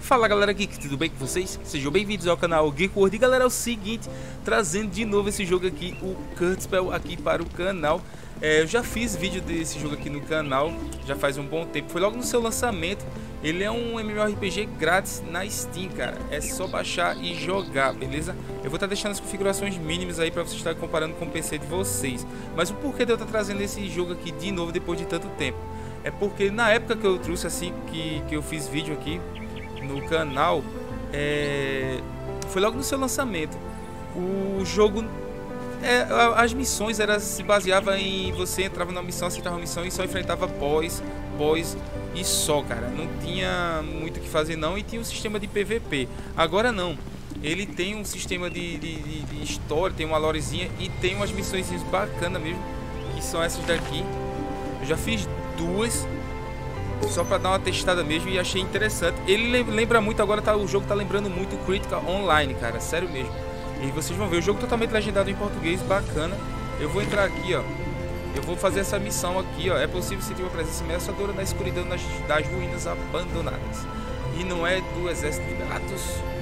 Fala galera geek, tudo bem com vocês? Sejam bem-vindos ao canal Geek World. E galera, é o seguinte, trazendo de novo esse jogo aqui, o Kurtspell, aqui para o canal. Eu já fiz vídeo desse jogo aqui no canal, já faz um bom tempo, foi logo no seu lançamento. Ele é um MMORPG grátis na Steam, cara, é só baixar e jogar, beleza? Eu vou estar deixando as configurações mínimas aí para vocês estarem comparando com o PC de vocês. Mas o porquê de eu estar trazendo esse jogo aqui de novo depois de tanto tempo? É porque na época que eu trouxe assim, que eu fiz vídeo aqui no canal, foi logo no seu lançamento. O jogo, as missões se baseava em você entrava na missão, aceitava uma missão e só enfrentava boss e só, cara. Não tinha muito o que fazer não, e tinha um sistema de PVP. Agora não, ele tem um sistema de história, tem uma lorezinha e tem umas missões bacanas mesmo, que são essas daqui. Eu já fiz duas só pra dar uma testada mesmo e achei interessante. Ele lembra muito, agora o jogo tá lembrando muito o Critical Online, cara, sério mesmo. E vocês vão ver, o jogo totalmente legendado em português, bacana. Eu vou entrar aqui, ó. Eu vou fazer essa missão aqui, ó. É possível sentir uma presença ameaçadora na escuridão das ruínas abandonadas. E não é do exército de gatos.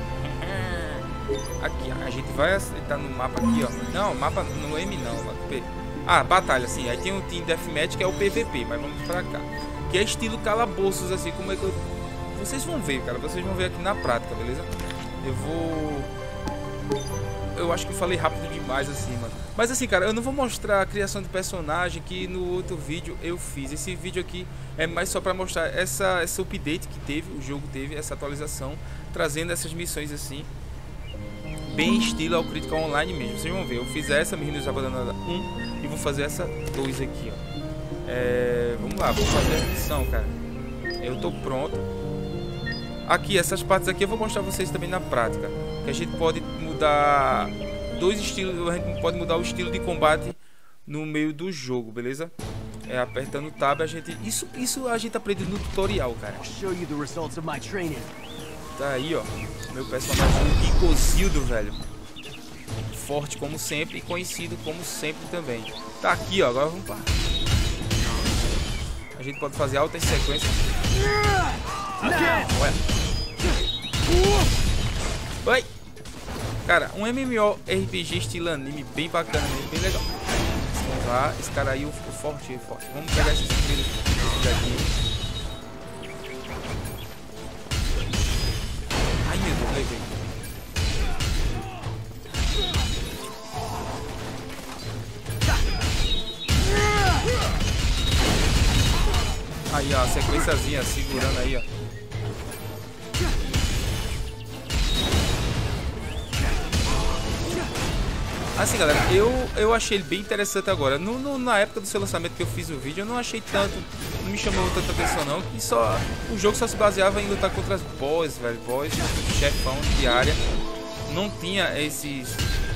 Aqui, ó. A gente vai estar no mapa aqui, ó. Não, mapa no M não. Batalha, sim. Aí tem o Team Deathmatch, que é o PVP, mas vamos pra cá. Que é estilo calabouços, assim, como é que eu... Vocês vão ver, cara, vocês vão ver aqui na prática, beleza? Eu acho que eu falei rápido demais, assim, mano. Mas assim, cara, eu não vou mostrar a criação de personagem que no outro vídeo eu fiz. Esse vídeo aqui é mais só pra mostrar essa update que teve, o jogo teve, essa atualização, trazendo essas missões assim, bem estilo ao Critical Online mesmo. Vocês vão ver, eu fiz essa, Meninos Abandonada 1, e vou fazer essa 2 aqui, ó. Vamos lá, vamos fazer a missão, cara. Eu tô pronto. Aqui, essas partes aqui eu vou mostrar vocês também na prática. Que a gente pode mudar dois estilos, a gente pode mudar o estilo de combate no meio do jogo, beleza? Apertando o tab, a gente... Isso a gente aprende no tutorial, cara. Tá aí, ó. Meu personagem Icozildo, velho. Forte como sempre e conhecido como sempre também. Tá aqui, ó. Agora vamos para... A gente pode fazer altas sequências. Oi! Cara, um MMORPG estilo anime bem bacana mesmo, bem legal. Vamos lá, esse cara aí, o forte. Vamos pegar esses primeiros daqui. Ai meu Deus, levei. Aí, ó, a sequenciazinha segurando aí, ó. Assim, galera, eu achei ele bem interessante agora. Na época do seu lançamento que eu fiz o vídeo, eu não achei tanto, não me chamou tanta atenção não, que o jogo só se baseava em lutar contra as boss, velho, chefão de área. Não tinha esses...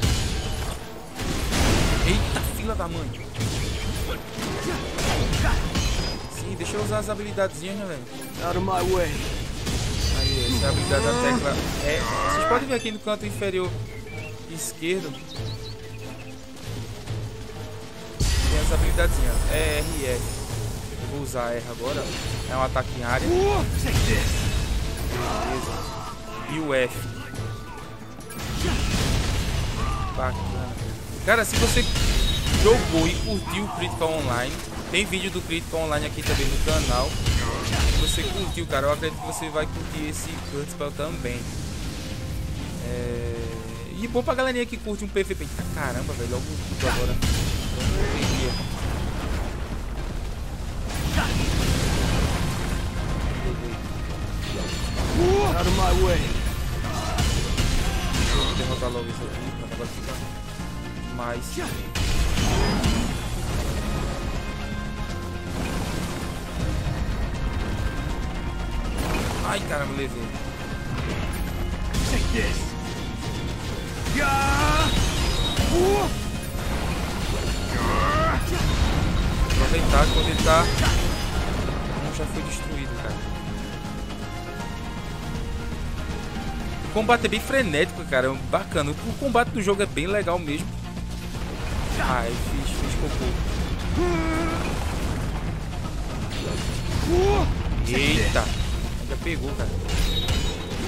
Eita, fila da mãe. Deixa eu usar as habilidadezinhas, né, velho? Out of my way. Aí, essa habilidade da tecla vocês podem ver aqui no canto inferior esquerdo. Tem as habilidadezinhas. R e F. Eu vou usar R agora. É um ataque em área. Beleza. E o F. Bacana. Cara, se você jogou e curtiu o Critical Online, tem vídeo do Critical Online aqui também no canal. Se você curtiu, cara, eu acredito que você vai curtir esse Kurtspell também. E bom pra galerinha que curte um PVP. Caramba, velho, logo tudo agora. Out of my way. Vou derrotar logo isso aqui, mas agora fica mais. Ai, caramba, levei. Aproveitar quando ele tá... já foi destruído, cara. O combate é bem frenético, cara. Bacana. O combate do jogo é bem legal mesmo. Ai, fiz cocô. Eita. Já pegou, cara.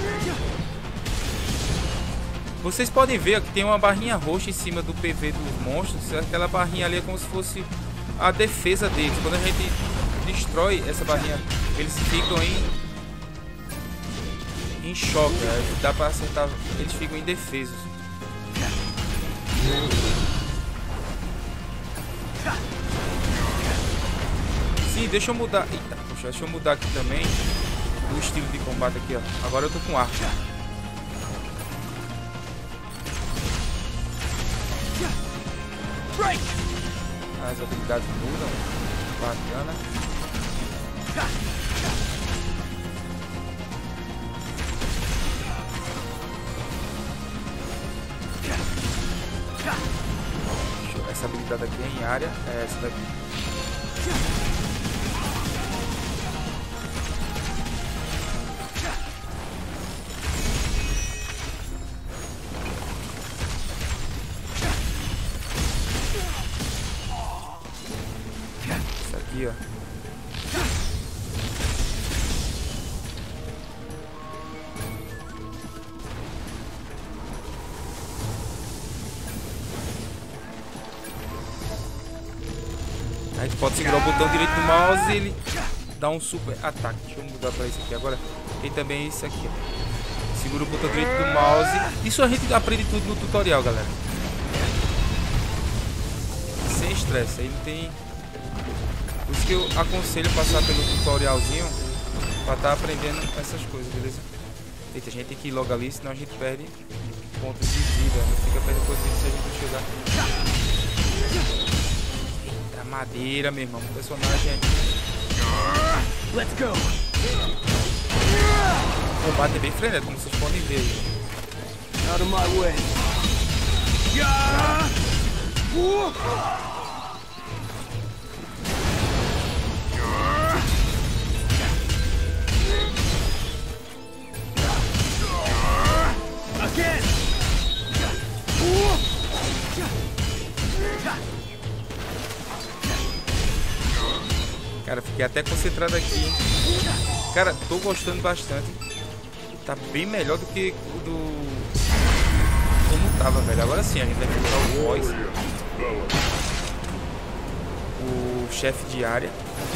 Vocês podem ver que tem uma barrinha roxa em cima do PV dos monstros. Aquela barrinha ali é como se fosse a defesa deles. Quando a gente destrói essa barrinha, eles ficam em choque. Dá pra acertar, eles ficam indefesos. Sim, deixa eu mudar. Eita, poxa, deixa eu mudar aqui também o estilo de combate aqui, ó. Agora eu tô com arco. As habilidades mudam. Bacana. Essa habilidade aqui é em área. É essa daqui. Isso aqui, ó. A gente pode segurar o botão direito do mouse e ele dá um super ataque. Deixa eu mudar para isso aqui agora. Tem também isso aqui, ó. Segura o botão direito do mouse. Isso a gente aprende tudo no tutorial, galera. Sem estresse. Aí não tem... Por isso que eu aconselho passar pelo tutorialzinho para estar aprendendo essas coisas, beleza? Eita, a gente tem que ir logo ali, senão a gente perde pontos de vida. Não fica perdendo coisa se a gente não chegar. Madeira, meu irmão. O personagem Let's go. O combate é bem frenético, como vocês podem ver aí. Out of my way. Again. Cara, fiquei até concentrado aqui, hein? Cara, tô gostando bastante. Tá bem melhor do que o do... Como tava, velho. Agora sim, a gente vai enfrentar o boss. O chefe de área.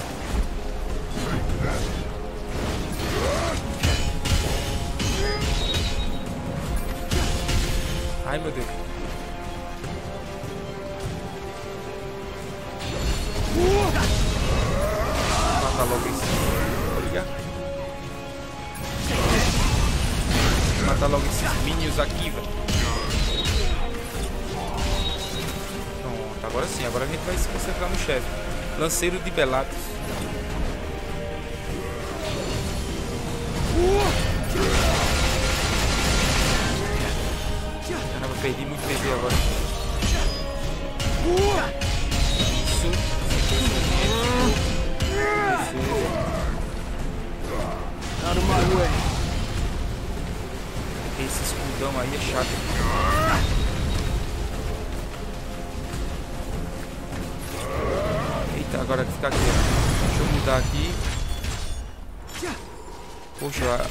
Ai, meu Deus. Matar logo esse. Olha. Matar logo esses minions aqui, velho. Pronto, agora sim. Agora a gente vai se concentrar no chefe. Lanceiro de Belatos. Caramba, perdi muito PV agora. Isso. Out of my way. Esse escudão aí é chato. Eita, agora que fica aqui. Deixa eu mudar aqui. Poxa.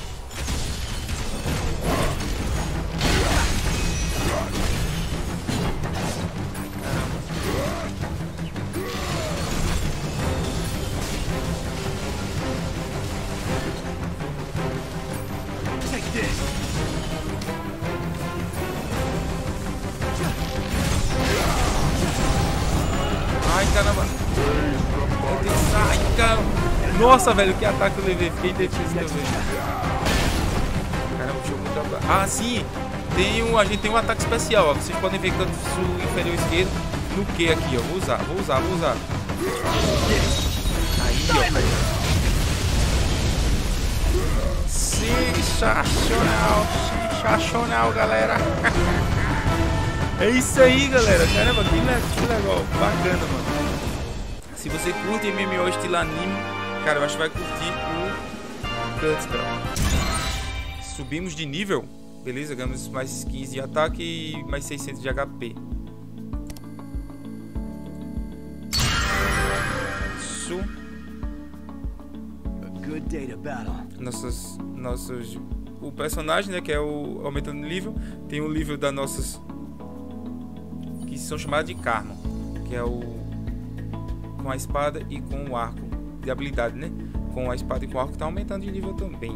Ai, caramba. Ai, caramba. Nossa, velho, que ataque eu levei. Fiquei defeso também. Caramba, deixa eu mudar. Ah, sim. A gente tem um ataque especial, ó. Vocês podem ver que canto inferior esquerdo. No Q aqui, ó. Vou usar. Aí, ó. Sensacional, galera. É isso aí, galera. Caramba, que legal. Bacana, mano. Se você curte MMO estilo anime, cara, eu acho que vai curtir o Cutspell. Subimos de nível. Beleza, ganhamos mais 15 de ataque e mais 600 de HP. Isso. A good day to battle. Nossos o personagem, né, que é o aumentando o nível. Tem o nível das nossas, que são chamadas de karma, que é o com a espada e com o arco de habilidade, né? Com a espada e com o arco tá aumentando de nível também.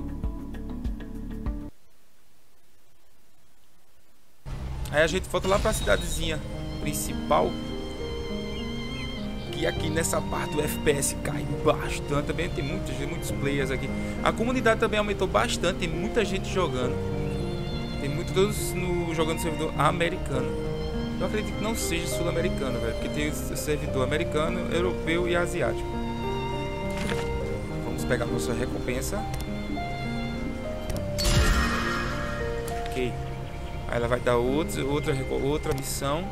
Aí a gente volta lá para a cidadezinha principal. E aqui nessa parte o FPS cai bastante. Também tem muitos players aqui. A comunidade também aumentou bastante. Tem muita gente jogando. Tem todos jogando no servidor americano. Eu acredito que não seja sul-americano, velho, porque tem o servidor americano, europeu e asiático. Vamos pegar nossa recompensa. Ok. Aí ela vai dar outra missão.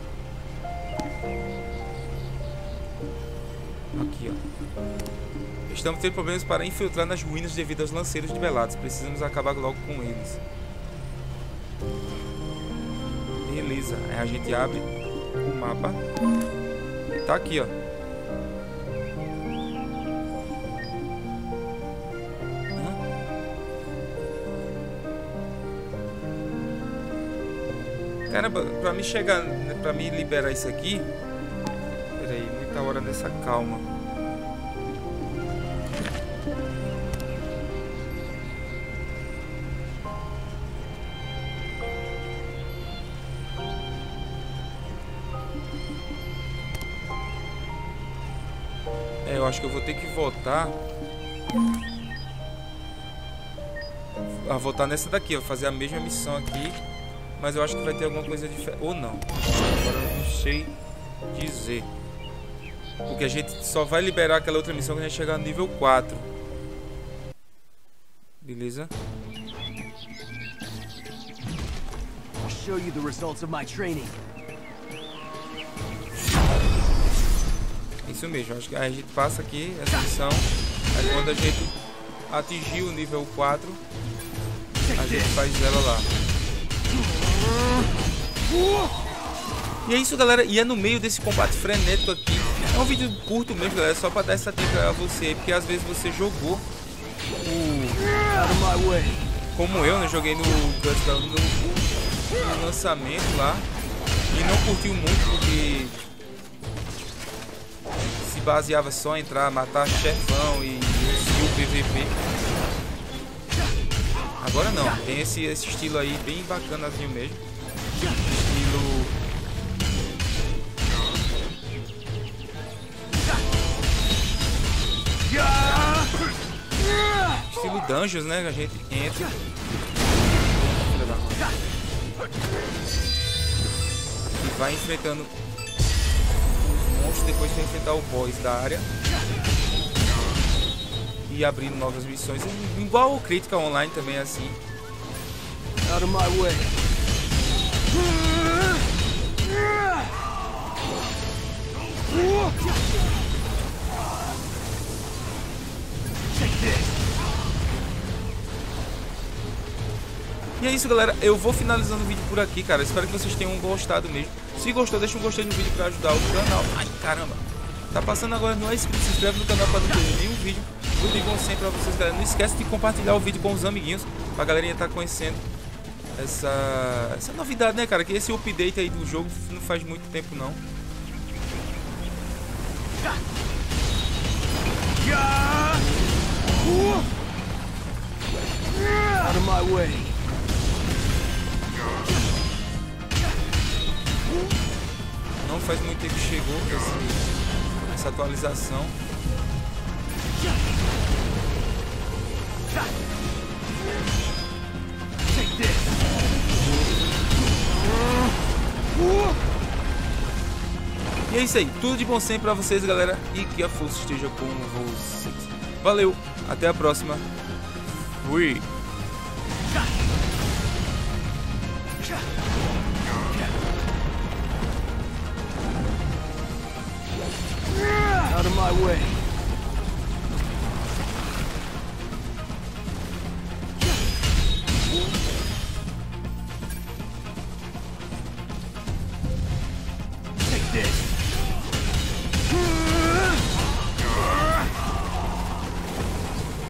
Aqui, ó. Estamos tendo problemas para infiltrar nas ruínas devido aos lanceiros de Belados. Precisamos acabar logo com eles. Beleza. Aí a gente abre o mapa. E tá aqui, ó. Caramba, pra me chegar, pra me liberar isso aqui. Pera aí, muita hora nessa calma. Eu acho que eu vou ter que voltar. Voltar nessa daqui, ó. Fazer a mesma missão aqui. Mas eu acho que vai ter alguma coisa diferente. Ou não. Agora eu não sei dizer. Porque a gente só vai liberar aquela outra missão quando a gente chegar no nível 4. Beleza? I'll show you the results of my training. Isso mesmo, acho que a gente passa aqui essa missão. Aí quando a gente atingir o nível 4, a gente faz ela lá. E é isso, galera. E é no meio desse combate frenético aqui. É um vídeo curto mesmo, galera, só pra dar essa dica a você, porque às vezes você jogou como eu, né? Joguei no lançamento lá e não curtiu muito porque se baseava só em entrar, matar chefão e o PVP. Agora não, tem esse estilo aí bem bacanazinho mesmo. Estilo Dungeons, né? Que a gente entra e vai enfrentando os monstros, depois vai enfrentar o boss da área e abrindo novas missões. Igual o Critical Online também é assim. Out of my way. E é isso, galera, eu vou finalizando o vídeo por aqui, cara. Espero que vocês tenham gostado mesmo. Se gostou, deixa um gostei no vídeo pra ajudar o canal. Ai, caramba, tá passando agora, não é inscrito, se inscreve no canal pra não perder nenhum vídeo. Tudo de bom sempre pra vocês, galera. Não esquece de compartilhar o vídeo com os amiguinhos, pra galerinha tá conhecendo essa novidade, né, cara? Que esse update aí do jogo não faz muito tempo, não. Out of my way. Não faz muito tempo que chegou essa atualização. E é isso aí, tudo de bom sempre pra vocês, galera, e que a força esteja com vocês. Valeu, até a próxima. Fui. Out of my way.